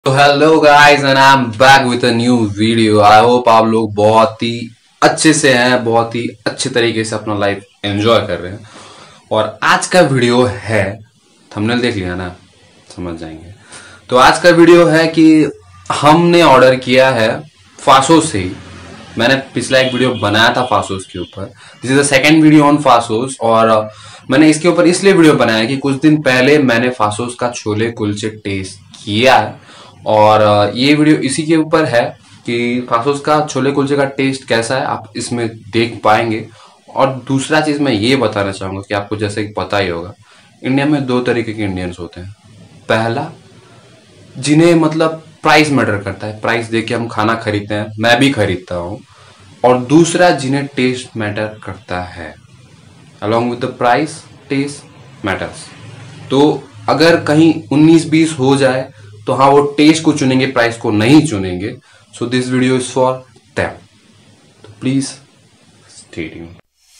तो hello guys and I am back with a new video. I hope आप लोग बहुत ही अच्छे से हैं, बहुत ही अच्छे तरीके से अपना लाइफ एंजॉय कर रहे हैं। और आज का वीडियो है, थंबनेल देख लिया ना, समझ जाएंगे। तो आज का वीडियो है कि हमने ऑर्डर किया है फासोस से ही। मैंने पिछला एक वीडियो बनाया था फासोस के ऊपर, this is the second video on Faasos. और मैंने इसके ऊपर इसलिए वीडियो बनाया कि कुछ दिन पहले मैंने फासोस का छोले कुलचे टेस्ट किया है और ये वीडियो इसी के ऊपर है कि फासोस का छोले कुलचे का टेस्ट कैसा है, आप इसमें देख पाएंगे। और दूसरा चीज मैं ये बताना चाहूंगा कि आपको जैसे कि पता ही होगा, इंडिया में दो तरीके के इंडियंस होते हैं। पहला, जिन्हें मतलब प्राइस मैटर करता है, प्राइस देख के हम खाना खरीदते हैं, मैं भी खरीदता हूँ। और दूसरा, जिन्हें टेस्ट मैटर करता है, along with the price taste matters. तो अगर कहीं 19-20 हो जाए तो हाँ, वो टेस्ट को चुनेंगे, प्राइस को नहीं चुनेंगे। So this video is for them, तो प्लीज स्टे ट्यून्ड।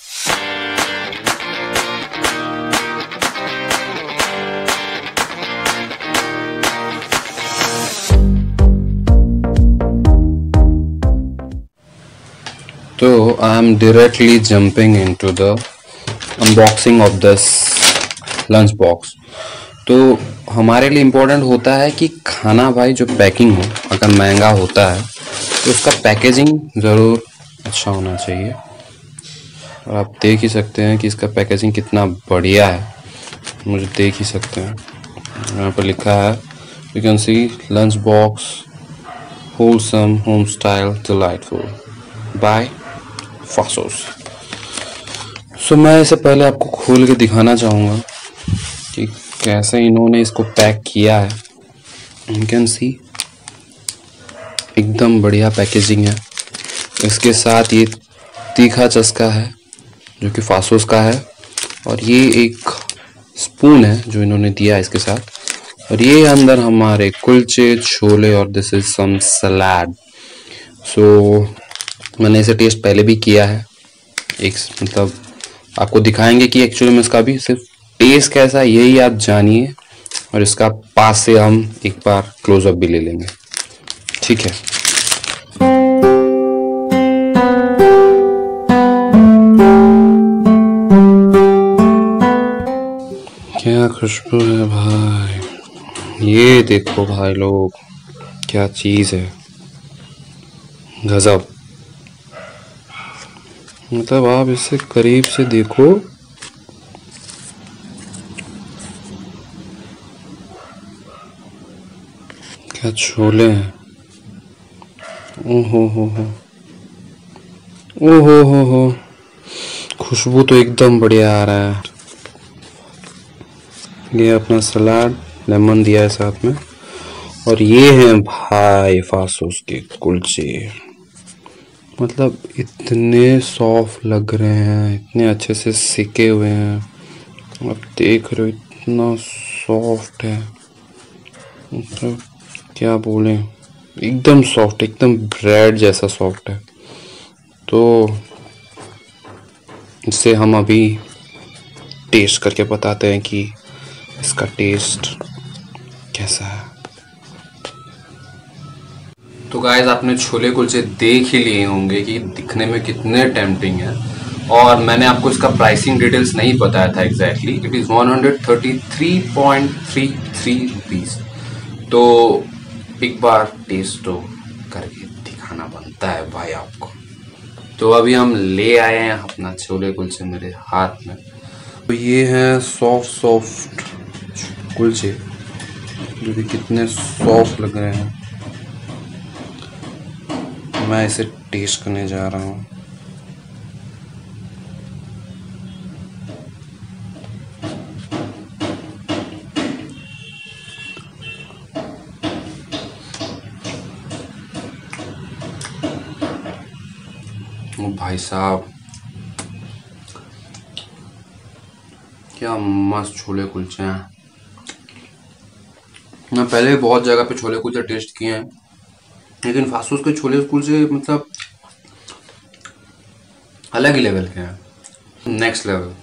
तो I am directly jumping into the unboxing of this lunch box. तो हमारे लिए इम्पोर्टेंट होता है कि खाना भाई जो पैकिंग हो, अगर महंगा होता है तो उसका पैकेजिंग ज़रूर अच्छा होना चाहिए। और आप देख ही सकते हैं कि इसका पैकेजिंग कितना बढ़िया है, मुझे देख ही सकते हैं। यहाँ पर लिखा है, you can see lunch box wholesome home style delightful by Faasos. So मैं इससे पहले आपको खोल के दिखाना चाहूँगा कि कैसे इन्होंने इसको पैक किया है। यू कैन सी एकदम बढ़िया पैकेजिंग है। इसके साथ ये तीखा चस्का है जो कि फासोस का है, और ये एक स्पून है जो इन्होंने दिया है इसके साथ। और ये अंदर हमारे कुलचे छोले, और दिस इज सम सलाद। सो मैंने इसे टेस्ट पहले भी किया है, एक मतलब आपको दिखाएंगे कि एक्चुअली में इसका भी सिर्फ टेस्ट कैसा है यही आप जानिए, और इसका पास से हम एक बार क्लोजअप भी ले लेंगे, ठीक है। क्या खुशबू है भाई, ये देखो भाई लोग, क्या चीज है, गजब। मतलब आप इसे करीब से देखो, क्या छोले हैं, ओहो हो, खुशबू तो एकदम बढ़िया आ रहा है। ये अपना सलाद, लेमन दिया है साथ में, और ये है भाई फासोस के कुलचे। मतलब इतने सॉफ्ट लग रहे हैं, इतने अच्छे से सिके हुए हैं, आप देख रहे हो इतना सॉफ्ट है, मतलब क्या बोले, एकदम सॉफ्ट, एकदम ब्रेड जैसा सॉफ्ट है। तो इससे हम अभी टेस्ट करके बताते हैं कि इसका टेस्ट कैसा है। तो गाइस, आपने छोले कुलचे देख ही लिए होंगे कि दिखने में कितने टेम्पटिंग है, और मैंने आपको इसका प्राइसिंग डिटेल्स नहीं बताया था एग्जैक्टली। It is 133.33 rupees. तो एक बार टेस्ट तो करके दिखाना बनता है भाई आपको। तो अभी हम ले आए हैं अपना छोले कुलचे मेरे हाथ में। तो ये हैं सॉफ्ट कुलचे जो कि कितने सॉफ्ट लग रहे हैं। मैं इसे टेस्ट करने जा रहा हूँ। भाई साहब, क्या मस्त छोले कुलचे हैं। मैं पहले भी बहुत जगह पे छोले कुलचे टेस्ट किए हैं, लेकिन फासोस के छोले कुलचे मतलब अलग ही लेवल के हैं, नेक्स्ट लेवल।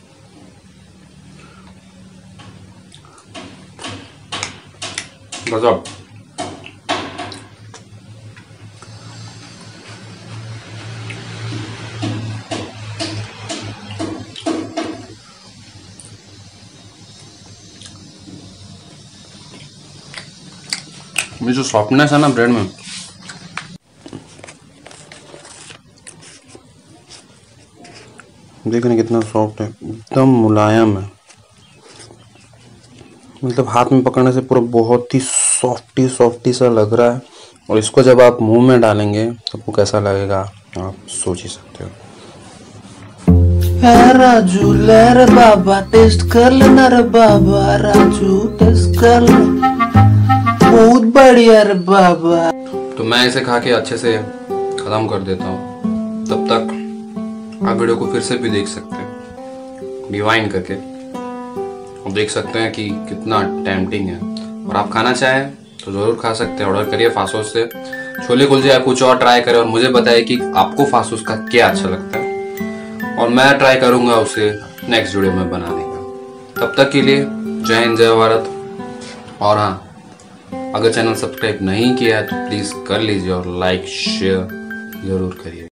गजब। ये जो सॉफ्टनेस है ना ब्रेड में, देखने कितना सॉफ्ट है, एकदम मुलायम है। मतलब हाथ में पकड़ने से पूरा बहुत ही सॉफ्टी सा लग रहा है। और इसको जब आप मुंह में डालेंगे तो आपको कैसा लगेगा आप सोच ही सकते हो। राजू ले रे बाबा टेस्ट कर लेना रे बाबा, राजू टेस्ट कर ले, बहुत बढ़िया रे बाबा। तो मैं इसे खा के अच्छे से खत्म कर देता हूँ। तब तक आप वीडियो को फिर से भी देख सकते हैं रिवाइंड करके, और देख सकते हैं कि कितना टेम्पटिंग है। और आप खाना चाहें तो ज़रूर खा सकते हैं। ऑर्डर करिए फासोस से छोले कुलचे, या कुछ और ट्राई करें और मुझे बताइए कि आपको फासोस का क्या अच्छा लगता है, और मैं ट्राई करूंगा उसे नेक्स्ट वीडियो में बनाने का। तब तक के लिए जय हिंद, जय भारत। और हाँ, अगर चैनल सब्सक्राइब नहीं किया है तो प्लीज़ कर लीजिए और लाइक शेयर ज़रूर करिए।